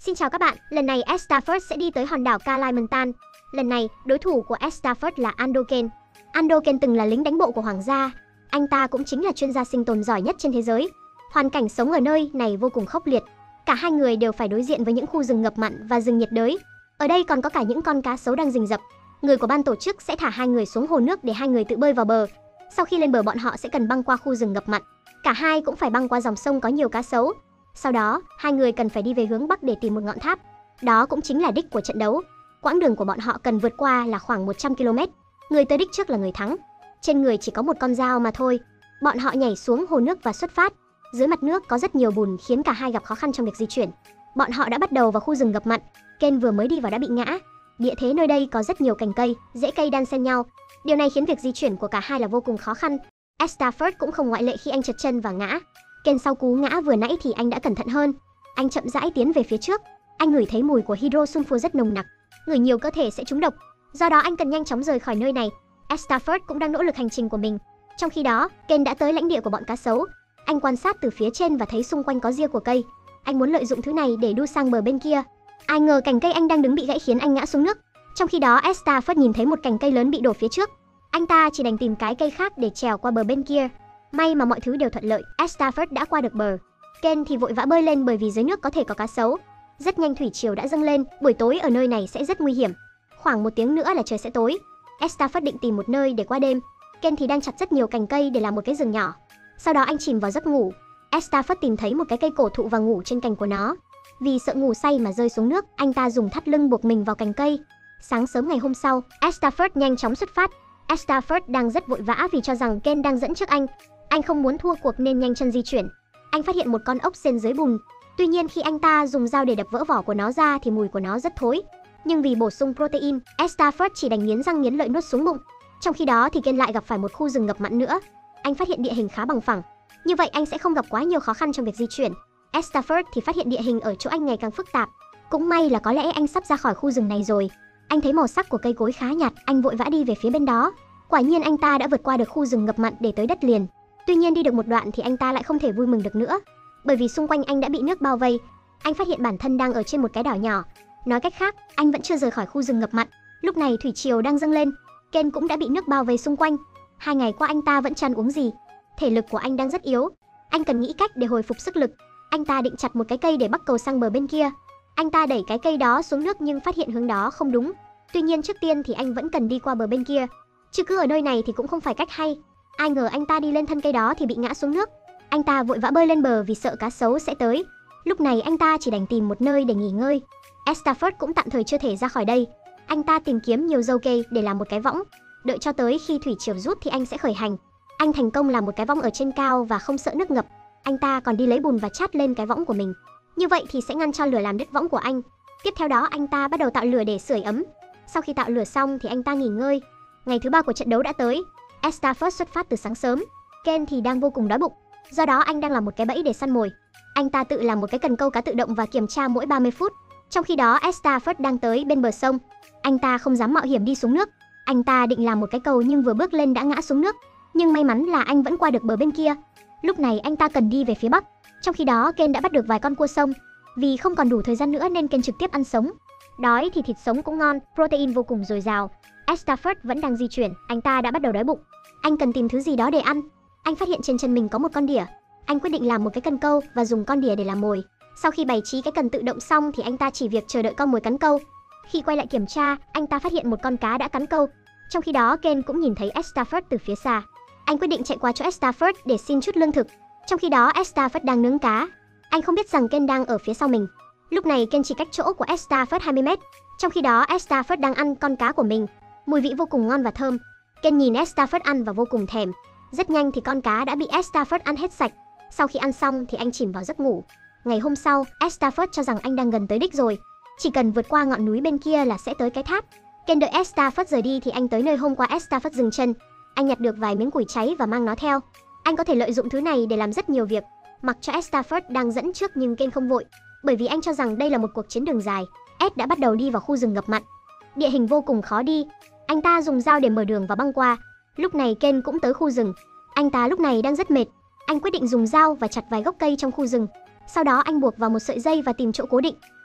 Xin chào các bạn, lần này Ed Stafford sẽ đi tới hòn đảo Kalimantan. Lần này, đối thủ của Ed Stafford là Ando Kane. Ando Kane từng là lính đánh bộ của Hoàng gia. Anh ta cũng chính là chuyên gia sinh tồn giỏi nhất trên thế giới. Hoàn cảnh sống ở nơi này vô cùng khốc liệt. Cả hai người đều phải đối diện với những khu rừng ngập mặn và rừng nhiệt đới. Ở đây còn có cả những con cá sấu đang rình rập. Người của ban tổ chức sẽ thả hai người xuống hồ nước để hai người tự bơi vào bờ. Sau khi lên bờ bọn họ sẽ cần băng qua khu rừng ngập mặn. Cả hai cũng phải băng qua dòng sông có nhiều cá sấu. Sau đó, hai người cần phải đi về hướng Bắc để tìm một ngọn tháp. Đó cũng chính là đích của trận đấu. Quãng đường của bọn họ cần vượt qua là khoảng 100 km. Người tới đích trước là người thắng. Trên người chỉ có một con dao mà thôi. Bọn họ nhảy xuống hồ nước và xuất phát. Dưới mặt nước có rất nhiều bùn khiến cả hai gặp khó khăn trong việc di chuyển. Bọn họ đã bắt đầu vào khu rừng ngập mặn. Kane vừa mới đi vào đã bị ngã. Địa thế nơi đây có rất nhiều cành cây, rễ cây đan xen nhau. Điều này khiến việc di chuyển của cả hai là vô cùng khó khăn. Ed Stafford cũng không ngoại lệ khi anh trật chân và ngã. Kane sau cú ngã vừa nãy thì anh đã cẩn thận hơn. Anh chậm rãi tiến về phía trước. Anh ngửi thấy mùi của hydrosulfur rất nồng nặc. Ngửi nhiều cơ thể sẽ trúng độc. Do đó anh cần nhanh chóng rời khỏi nơi này. Ed Stafford cũng đang nỗ lực hành trình của mình. Trong khi đó, Kane đã tới lãnh địa của bọn cá sấu. Anh quan sát từ phía trên và thấy xung quanh có ria của cây. Anh muốn lợi dụng thứ này để đu sang bờ bên kia. Ai ngờ cành cây anh đang đứng bị gãy khiến anh ngã xuống nước. Trong khi đó, Ed Stafford nhìn thấy một cành cây lớn bị đổ phía trước. Anh ta chỉ đành tìm cái cây khác để trèo qua bờ bên kia. May mà mọi thứ đều thuận lợi, Ed Stafford đã qua được bờ. Kane thì vội vã bơi lên bởi vì dưới nước có thể có cá sấu. Rất nhanh thủy triều đã dâng lên, buổi tối ở nơi này sẽ rất nguy hiểm. Khoảng 1 tiếng nữa là trời sẽ tối. Ed Stafford định tìm một nơi để qua đêm. Kane thì đang chặt rất nhiều cành cây để làm một cái giường nhỏ. Sau đó anh chìm vào giấc ngủ. Ed Stafford tìm thấy một cái cây cổ thụ và ngủ trên cành của nó. Vì sợ ngủ say mà rơi xuống nước, anh ta dùng thắt lưng buộc mình vào cành cây. Sáng sớm ngày hôm sau, Ed Stafford nhanh chóng xuất phát. Ed Stafford đang rất vội vã vì cho rằng Kane đang dẫn trước anh. Anh không muốn thua cuộc nên nhanh chân di chuyển. Anh phát hiện một con ốc sên dưới bùn. Tuy nhiên khi anh ta dùng dao để đập vỡ vỏ của nó ra thì mùi của nó rất thối. Nhưng vì bổ sung protein, Ed Stafford chỉ đành nghiến răng nghiến lợi nuốt xuống bụng. Trong khi đó thì Kane lại gặp phải một khu rừng ngập mặn nữa. Anh phát hiện địa hình khá bằng phẳng. Như vậy anh sẽ không gặp quá nhiều khó khăn trong việc di chuyển. Ed Stafford thì phát hiện địa hình ở chỗ anh ngày càng phức tạp. Cũng may là có lẽ anh sắp ra khỏi khu rừng này rồi. Anh thấy màu sắc của cây cối khá nhạt, anh vội vã đi về phía bên đó. Quả nhiên anh ta đã vượt qua được khu rừng ngập mặn để tới đất liền. Tuy nhiên đi được một đoạn thì anh ta lại không thể vui mừng được nữa, bởi vì xung quanh anh đã bị nước bao vây. Anh phát hiện bản thân đang ở trên một cái đảo nhỏ. Nói cách khác, anh vẫn chưa rời khỏi khu rừng ngập mặn. Lúc này thủy triều đang dâng lên. Kane cũng đã bị nước bao vây xung quanh. 2 ngày qua anh ta vẫn chưa ăn uống gì. Thể lực của anh đang rất yếu. Anh cần nghĩ cách để hồi phục sức lực. Anh ta định chặt một cái cây để bắc cầu sang bờ bên kia. Anh ta đẩy cái cây đó xuống nước nhưng phát hiện hướng đó không đúng. Tuy nhiên trước tiên thì anh vẫn cần đi qua bờ bên kia. Chứ cứ ở nơi này thì cũng không phải cách hay. Ai ngờ anh ta đi lên thân cây đó thì bị ngã xuống nước. Anh ta vội vã bơi lên bờ vì sợ cá sấu sẽ tới. Lúc này anh ta chỉ đành tìm một nơi để nghỉ ngơi. Ed Stafford cũng tạm thời chưa thể ra khỏi đây. Anh ta tìm kiếm nhiều râu cây để làm một cái võng. Đợi cho tới khi thủy triều rút thì anh sẽ khởi hành. Anh thành công làm một cái võng ở trên cao và không sợ nước ngập. Anh ta còn đi lấy bùn và chát lên cái võng của mình. Như vậy thì sẽ ngăn cho lửa làm đứt võng của anh. Tiếp theo đó anh ta bắt đầu tạo lửa để sưởi ấm. Sau khi tạo lửa xong thì anh ta nghỉ ngơi. Ngày thứ 3 của trận đấu đã tới. Ed Stafford xuất phát từ sáng sớm. Kane thì đang vô cùng đói bụng. Do đó anh đang làm một cái bẫy để săn mồi. Anh ta tự làm một cái cần câu cá tự động và kiểm tra mỗi 30 phút. Trong khi đó Ed Stafford đang tới bên bờ sông. Anh ta không dám mạo hiểm đi xuống nước. Anh ta định làm một cái cầu nhưng vừa bước lên đã ngã xuống nước. Nhưng may mắn là anh vẫn qua được bờ bên kia. Lúc này anh ta cần đi về phía bắc. Trong khi đó Kane đã bắt được vài con cua sông. Vì không còn đủ thời gian nữa nên Kane trực tiếp ăn sống. Đói thì thịt sống cũng ngon, protein vô cùng dồi dào. Ed Stafford vẫn đang di chuyển, anh ta đã bắt đầu đói bụng. Anh cần tìm thứ gì đó để ăn. Anh phát hiện trên chân mình có một con đỉa. Anh quyết định làm một cái cần câu và dùng con đỉa để làm mồi. Sau khi bày trí cái cần tự động xong thì anh ta chỉ việc chờ đợi con mồi cắn câu. Khi quay lại kiểm tra, anh ta phát hiện một con cá đã cắn câu. Trong khi đó Kane cũng nhìn thấy Ed Stafford từ phía xa. Anh quyết định chạy qua chỗ Ed Stafford để xin chút lương thực. Trong khi đó Ed Stafford đang nướng cá. Anh không biết rằng Kane đang ở phía sau mình. Lúc này Kane chỉ cách chỗ của Ed Stafford 20 mét. Trong khi đó Ed Stafford đang ăn con cá của mình. Mùi vị vô cùng ngon và thơm. Kane nhìn Ed Stafford ăn và vô cùng thèm. Rất nhanh thì con cá đã bị Ed Stafford ăn hết sạch. Sau khi ăn xong thì anh chìm vào giấc ngủ. Ngày hôm sau, Ed Stafford cho rằng anh đang gần tới đích rồi. Chỉ cần vượt qua ngọn núi bên kia là sẽ tới cái tháp. Kane đợi Ed Stafford rời đi thì anh tới nơi hôm qua Ed Stafford dừng chân. Anh nhặt được vài miếng củi cháy và mang nó theo. Anh có thể lợi dụng thứ này để làm rất nhiều việc. Mặc cho Ed Stafford đang dẫn trước nhưng Kane không vội, bởi vì anh cho rằng đây là một cuộc chiến đường dài. Ed đã bắt đầu đi vào khu rừng ngập mặn. Địa hình vô cùng khó đi. Anh ta dùng dao để mở đường và băng qua. Lúc này Kane cũng tới khu rừng. Anh ta lúc này đang rất mệt. Anh quyết định dùng dao và chặt vài gốc cây trong khu rừng. Sau đó anh buộc vào một sợi dây và tìm chỗ cố định.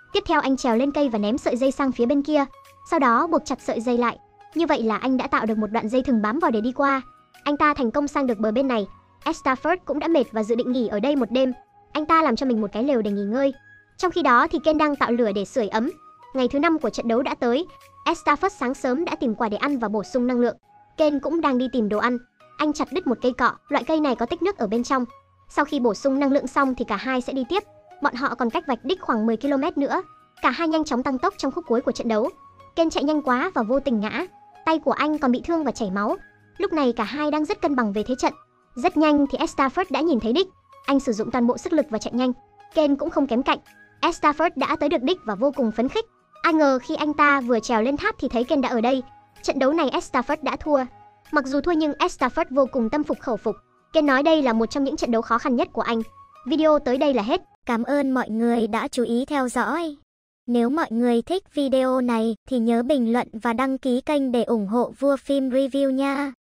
Tiếp theo anh trèo lên cây và ném sợi dây sang phía bên kia, sau đó buộc chặt sợi dây lại. Như vậy là anh đã tạo được một đoạn dây thừng bám vào để đi qua. Anh ta thành công sang được bờ bên này. Ed Stafford cũng đã mệt và dự định nghỉ ở đây một đêm. Anh ta làm cho mình một cái lều để nghỉ ngơi. Trong khi đó thì Ken đang tạo lửa để sưởi ấm. Ngày thứ 5 của trận đấu đã tới. Ed Stafford sáng sớm đã tìm quả để ăn và bổ sung năng lượng. Ken cũng đang đi tìm đồ ăn. Anh chặt đứt một cây cọ, loại cây này có tích nước ở bên trong. Sau khi bổ sung năng lượng xong thì cả hai sẽ đi tiếp. Bọn họ còn cách vạch đích khoảng 10 km nữa. Cả hai nhanh chóng tăng tốc trong khúc cuối của trận đấu. Ken chạy nhanh quá và vô tình ngã. Tay của anh còn bị thương và chảy máu. Lúc này cả hai đang rất cân bằng về thế trận. Rất nhanh thì Ed Stafford đã nhìn thấy đích. Anh sử dụng toàn bộ sức lực và chạy nhanh. Ken cũng không kém cạnh. Ed Stafford đã tới được đích và vô cùng phấn khích. Ai ngờ khi anh ta vừa trèo lên tháp thì thấy Ken đã ở đây. Trận đấu này Ed Stafford đã thua. Mặc dù thua nhưng Ed Stafford vô cùng tâm phục khẩu phục. Ken nói đây là một trong những trận đấu khó khăn nhất của anh. Video tới đây là hết. Cảm ơn mọi người đã chú ý theo dõi. Nếu mọi người thích video này thì nhớ bình luận và đăng ký kênh để ủng hộ Vua Phim Review nha.